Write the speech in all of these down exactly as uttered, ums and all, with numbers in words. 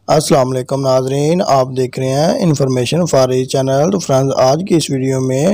अस्सलाम वालेकुम नाज़रीन, आप देख रहे हैं इन्फॉर्मेशन फारी चैनल। तो फ्रेंड्स, आज की इस वीडियो में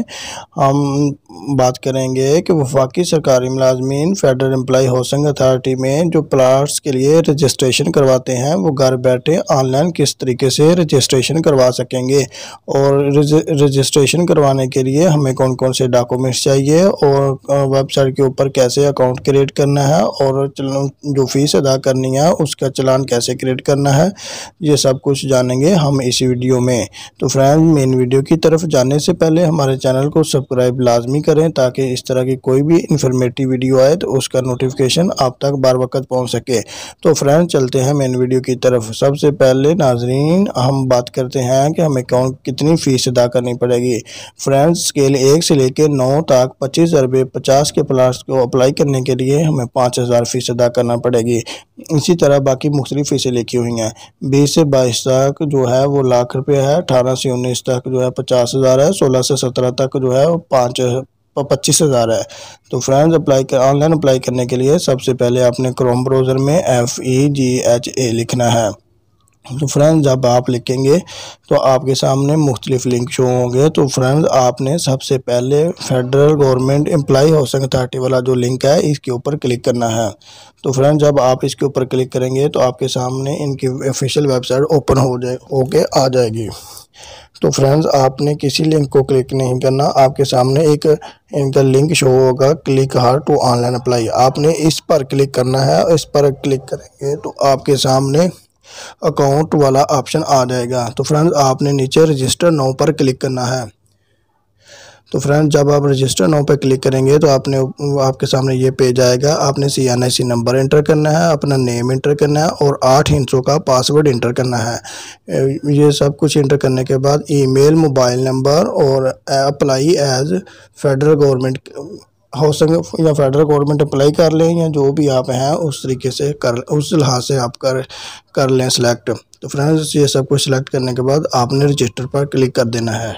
हम बात करेंगे कि वफाकी सरकारी मुलाजमीन फेडरल एम्प्लॉय हाउसिंग अथॉरिटी में जो प्लाट्स के लिए रजिस्ट्रेशन करवाते हैं वो घर बैठे ऑनलाइन किस तरीके से रजिस्ट्रेशन करवा सकेंगे और रजिस्ट्रेशन करवाने के लिए हमें कौन कौन से डॉक्यूमेंट्स चाहिए और वेबसाइट के ऊपर कैसे अकाउंट क्रिएट करना है और जो फ़ीस अदा करनी है उसका चलान कैसे क्रिएट करना है, ये सब कुछ जानेंगे हम इस वीडियो में। तो फ्रेंड्स, मेन वीडियो की तरफ जाने से पहले हमारे चैनल को सब्सक्राइब लाजमी करें ताकि इस तरह की कोई भी इंफॉर्मेटिव वीडियो आए तो उसका नोटिफिकेशन आप तक बार वक्त पहुंच सके। तो फ्रेंड्स, चलते हैं मेन वीडियो की तरफ। सबसे पहले नाजरीन हम बात करते हैं कि हमें कौन कितनी फ़ीस अदा करनी पड़ेगी। फ्रेंड्स, स्केल एक से लेकर नौ तक पच्चीस हज़ार रुपये पचास के प्लाट्स को अप्लाई करने के लिए हमें पाँच हज़ार फ़ीस अदा करना पड़ेगी। इसी तरह बाकी मुख्तलिफ फ़ीसें लिखी हुई हैं। बीस से बाईस तक जो है वो लाख रुपए है, अठारह से उन्नीस तक जो है पचास हज़ार है, सोलह से सत्रह तक जो है वो पाँच पच्चीस हज़ार है। तो फ्रेंड्स, अप्लाई कर ऑनलाइन अप्लाई करने के लिए सबसे पहले आपने क्रोम ब्राउज़र में F E G H A लिखना है। तो फ्रेंड्स, जब आप लिखेंगे तो आपके सामने मुख्तलिफ लिंक शो होंगे। तो फ्रेंड्स, आपने सबसे पहले federal government employ housing authority वाला जो लिंक है इसके ऊपर क्लिक करना है। तो फ्रेंड्स, जब आप इसके ऊपर क्लिक करेंगे तो आपके सामने इनकी ऑफिशियल वेबसाइट ओपन हो जाए होके आ जाएगी। तो फ्रेंड्स, आपने किसी लिंक को क्लिक नहीं करना, आपके सामने एक इनका लिंक शो होगा, click here to online apply. आपने इस पर क्लिक करना है। इस पर क्लिक करेंगे तो आपके सामने अकाउंट वाला ऑप्शन आ जाएगा। तो फ्रेंड्स, आपने नीचे रजिस्टर नाउ पर क्लिक करना है। तो फ्रेंड्स, जब आप रजिस्टर नाउ पर क्लिक करेंगे तो आपने आपके सामने ये पेज आएगा। आपने C N I C number enter करना है, अपना नेम एंटर करना है और आठ हिंसों का पासवर्ड एंटर करना है। ये सब कुछ एंटर करने के बाद ईमेल, मोबाइल नंबर और apply as federal government housing या फेडरल गवर्नमेंट अप्लाई कर लें या जो भी आप हैं उस तरीके से कर उस लिहाज से आप कर कर लें सिलेक्ट। तो फ्रेंड्स, ये सब कुछ सिलेक्ट करने के बाद आपने रजिस्टर पर क्लिक कर देना है।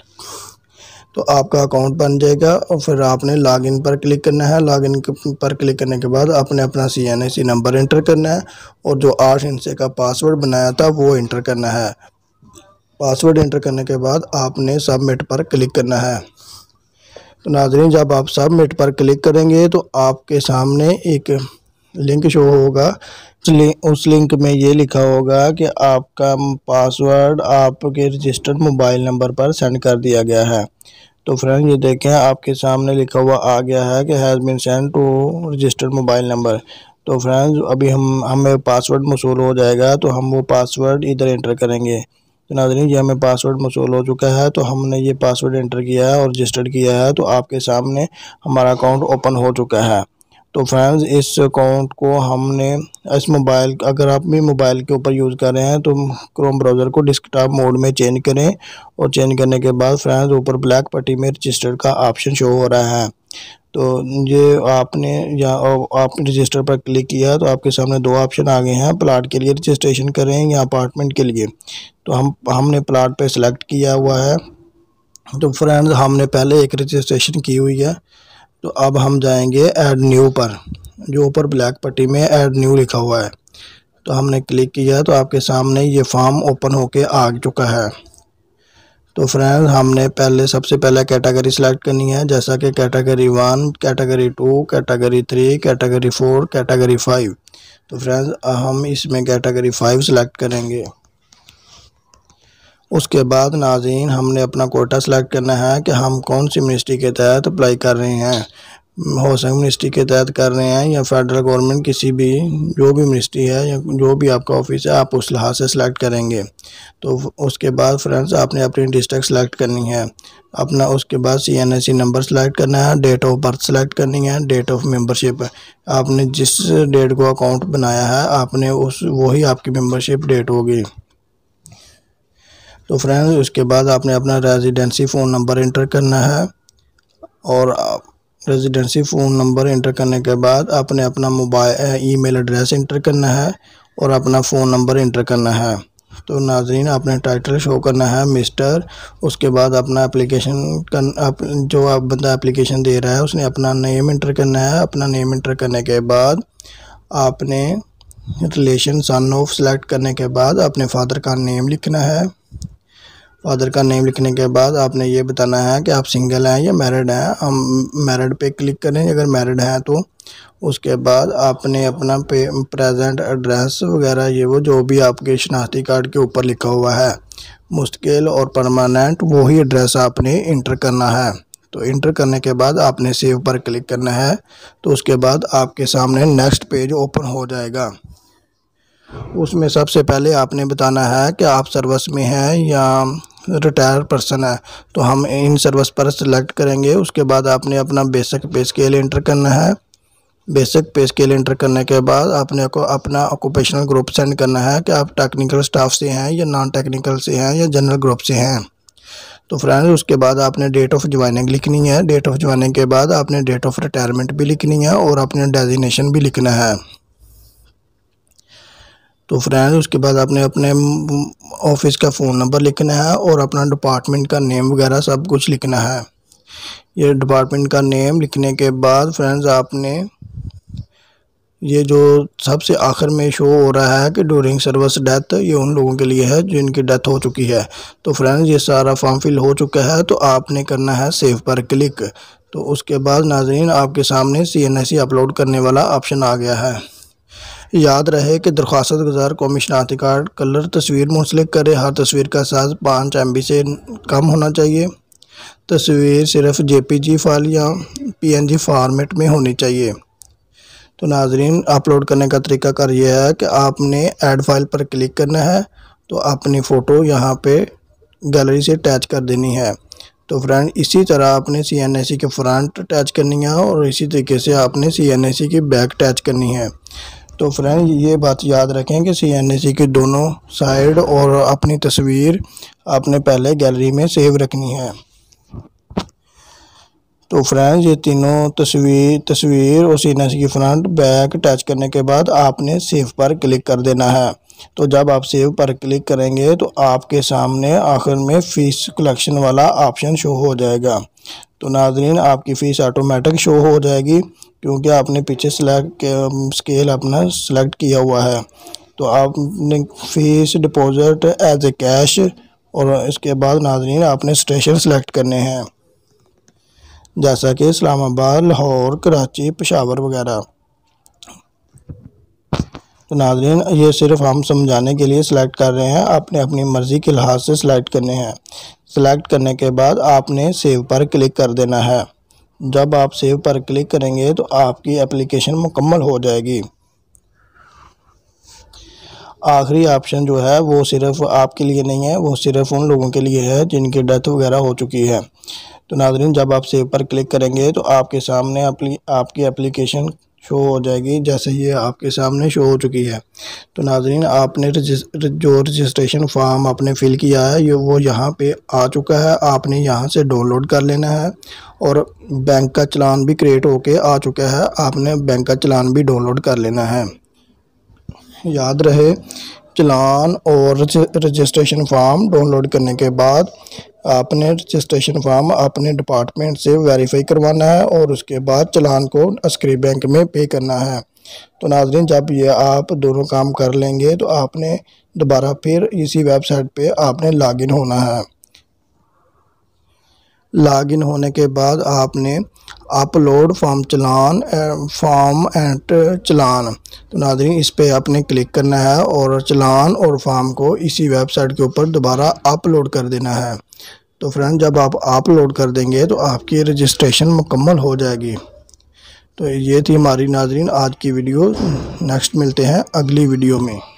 तो आपका अकाउंट बन जाएगा और फिर आपने लॉगिन पर क्लिक करना है। लॉगिन पर क्लिक करने के बाद आपने अपना C N I C number enter करना है और जो आठ हिस्से का पासवर्ड बनाया था वो एंटर करना है। पासवर्ड एंटर करने के बाद आपने सबमिट पर क्लिक करना है। तो नाज़रीन, जब आप सबमिट पर क्लिक करेंगे तो आपके सामने एक लिंक शो होगा। उस लिंक में ये लिखा होगा कि आपका पासवर्ड आपके रजिस्टर्ड मोबाइल नंबर पर सेंड कर दिया गया है। तो फ्रेंड्स, ये देखें आपके सामने लिखा हुआ आ गया है कि has been send to registered mobile number. तो फ्रेंड्स, अभी हम हमें पासवर्ड मौसूल हो जाएगा तो हम वो पासवर्ड इधर एंटर करेंगे। तो नाज़रीन, ये हमें पासवर्ड मौसूल हो चुका है तो हमने ये पासवर्ड एंटर किया है और रजिस्टर्ड किया है। तो आपके सामने हमारा अकाउंट ओपन हो चुका है। तो फ्रेंड्स, इस अकाउंट को हमने इस मोबाइल अगर आप भी मोबाइल के ऊपर यूज़ कर रहे हैं तो क्रोम ब्राउज़र को डेस्कटॉप मोड में चेंज करें और चेंज करने के बाद फ्रेंड्स ऊपर ब्लैक पट्टी में रजिस्टर का ऑप्शन शो हो रहा है। तो ये आपने या आप रजिस्टर पर क्लिक किया तो आपके सामने दो ऑप्शन आ गए हैं, प्लाट के लिए रजिस्ट्रेशन करें या अपार्टमेंट के लिए। तो हम हमने प्लाट पे सिलेक्ट किया हुआ है। तो फ्रेंड्स, हमने पहले एक रजिस्ट्रेशन की हुई है। तो अब हम जाएंगे ऐड न्यू पर, जो ऊपर ब्लैक पट्टी में ऐड न्यू लिखा हुआ है। तो हमने क्लिक किया तो आपके सामने ये फॉर्म ओपन होके आ चुका है। तो फ्रेंड्स, हमने पहले सबसे पहले कैटेगरी सिलेक्ट करनी है, जैसा कि category one, category two, category three, category four, category five. तो फ्रेंड्स, हम इसमें कैटेगरी फाइव सिलेक्ट करेंगे। उसके बाद नाज़रीन, हमने अपना कोटा सिलेक्ट करना है कि हम कौन सी मिनिस्ट्री के तहत अप्लाई कर रहे हैं। हाउसिंग मिनिस्ट्री के तहत कर रहे हैं या फेडरल गवर्नमेंट किसी भी जो भी मिनिस्ट्री है या जो भी आपका ऑफिस है आप उस लिहाज से सिलेक्ट करेंगे। तो उसके बाद फ्रेंड्स, आपने अपनी डिस्ट्रिक्ट सेलेक्ट करनी है अपना। उसके बाद C N I C number select करना है, डेट ऑफ बर्थ सेलेक्ट करनी है, डेट ऑफ मेंबरशिप आपने जिस डेट को अकाउंट बनाया है आपने उस वही आपकी मेंबरशिप डेट होगी। तो फ्रेंड्स, उसके बाद आपने अपना रेजिडेंसी फ़ोन नंबर एंटर करना है और रेजिडेंसी फ़ोन नंबर एंटर करने के बाद आपने अपना मोबाइल ईमेल एड्रेस एंटर करना है और अपना फ़ोन नंबर एंटर करना है। तो नाज़रीन, आपने टाइटल शो करना है मिस्टर। उसके बाद अपना एप्लीकेशन कर जो आप बंदा एप्लीकेशन दे रहा है उसने अपना नेम एंटर करना है। अपना नेम एंटर करने के बाद आपने रिलेशन सन ऑफ सेलेक्ट करने के बाद अपने फादर का नेम लिखना है। फादर का नेम लिखने के बाद आपने ये बताना है कि आप सिंगल हैं या मैरिड हैं। हम मैरिड पे क्लिक करें अगर मैरिड हैं तो। उसके बाद आपने अपना पे प्रेजेंट एड्रेस वगैरह ये वो जो भी आपके शनाख्ती कार्ड के ऊपर लिखा हुआ है मुस्तकिल और परमानेंट वही एड्रेस आपने इंटर करना है। तो इंटर करने के बाद आपने सेव पर क्लिक करना है। तो उसके बाद आपके सामने नेक्स्ट पेज ओपन हो जाएगा। उसमें सबसे पहले आपने बताना है कि आप सर्विस में हैं या रिटायर पर्सन है। तो हम इन सर्विस पर सिलेक्ट करेंगे। उसके बाद आपने अपना बेसिक पे स्केल इंटर करना है। बेसिक पे स्केल इंटर करने के बाद आपने को अपना ऑक्यूपेशनल ग्रुप सेंड करना है कि आप टेक्निकल स्टाफ से हैं या नॉन टेक्निकल से हैं या जनरल ग्रुप से हैं। तो फ्रेंड्स उसके बाद आपने डेट ऑफ ज्वाइनिंग लिखनी है। डेट ऑफ ज्वाइनिंग के बाद आपने डेट ऑफ रिटायरमेंट भी लिखनी है और अपने डेजिग्नेशन भी लिखना है। तो फ्रेंड्स उसके बाद आपने अपने ऑफिस का फ़ोन नंबर लिखना है और अपना डिपार्टमेंट का नेम वगैरह सब कुछ लिखना है। ये डिपार्टमेंट का नेम लिखने के बाद फ्रेंड्स आपने ये जो सबसे आखिर में शो हो रहा है कि ड्यूरिंग सर्विस डेथ, ये उन लोगों के लिए है जिनकी डेथ हो चुकी है। तो फ्रेंड्स ये सारा फॉर्म फिल हो चुका है। तो आपने करना है सेव पर क्लिक। तो उसके बाद नाज़रीन आपके सामने C N S C upload करने वाला ऑप्शन आ गया है। याद रहे कि दरख्वास्त गुजार कौमी शनाख्ती कार्ड कलर तस्वीर मुंसलिक करे। हर तस्वीर का साइज़ पाँच एम बी से कम होना चाहिए। तस्वीर सिर्फ जे पी जी फाइल या पी एन जी फॉर्मेट में होनी चाहिए। तो नाजरीन अपलोड करने का तरीका कार ये है कि आपने ऐड फाइल पर क्लिक करना है। तो अपनी फ़ोटो यहाँ पे गैलरी से अटैच कर देनी है। तो फ्रेंड इसी तरह आपने सी एन एस सी के फ्रंट अटैच करनी है और इसी तरीके से आपने सी एन एस सी की बैक अटैच करनी है। तो फ्रेंड ये बात याद रखें कि सी एन एस सी की दोनों साइड और अपनी तस्वीर आपने पहले गैलरी में सेव रखनी है। तो फ्रेंड्स ये तीनों तस्वीर तस्वीर और सी एन एस सी की फ्रंट बैक अटैच करने के बाद आपने सेव पर क्लिक कर देना है। तो जब आप सेव पर क्लिक करेंगे तो आपके सामने आखिर में फ़ीस कलेक्शन वाला ऑप्शन शो हो जाएगा। तो नाज़रीन आपकी फ़ीस ऑटोमेटिक शो हो जाएगी क्योंकि आपने पीछे सेलेक्ट स्केल अपना सेलेक्ट किया हुआ है। तो आपने fees deposit as a cash और इसके बाद नाज़रीन आपने स्टेशन सेलेक्ट करने हैं जैसा कि इस्लामाबाद, लाहौर, कराची, पेशावर वगैरह। तो नाज़रीन ये सिर्फ हम समझाने के लिए सिलेक्ट कर रहे हैं, आपने अपनी मर्ज़ी के लिहाज से सिलेक्ट करने हैं। सिलेक्ट करने के बाद आपने सेव पर क्लिक कर देना है। जब आप सेव पर क्लिक करेंगे तो आपकी एप्लीकेशन मुकम्मल हो जाएगी। आखिरी ऑप्शन जो है वो सिर्फ आपके लिए नहीं है, वो सिर्फ उन लोगों के लिए है जिनकी डेथ वगैरह हो चुकी है। तो नाज़रीन जब आप सेव पर क्लिक करेंगे तो आपके सामने आपकी एप्लीकेशन शो हो जाएगी जैसे ये आपके सामने शो हो चुकी है। तो नाज़रीन आपने जो रजिस्ट्रेशन फॉर्म आपने फ़िल किया है ये वो यहाँ पे आ चुका है। आपने यहाँ से डाउनलोड कर लेना है और बैंक का चलान भी क्रिएट होके आ चुका है। आपने बैंक का चलान भी डाउनलोड कर लेना है। याद रहे चलान और रजिस्ट्रेशन फॉर्म डाउनलोड करने के बाद आपने रजिस्ट्रेशन फॉर्म अपने डिपार्टमेंट से वेरीफाई करवाना है और उसके बाद चलान को अस्करी बैंक में पे करना है। तो नाज़रीन जब ये आप दोनों काम कर लेंगे तो आपने दोबारा फिर इसी वेबसाइट पे आपने लॉगिन होना है। लॉगिन होने के बाद आपने upload form challan form and challan, तो नाज़रीन इस पे आपने क्लिक करना है और चलान और फॉर्म को इसी वेबसाइट के ऊपर दोबारा अपलोड कर देना है। तो फ्रेंड जब आप अपलोड कर देंगे तो आपकी रजिस्ट्रेशन मुकम्मल हो जाएगी। तो ये थी हमारी नाज़रीन आज की वीडियो। नेक्स्ट मिलते हैं अगली वीडियो में।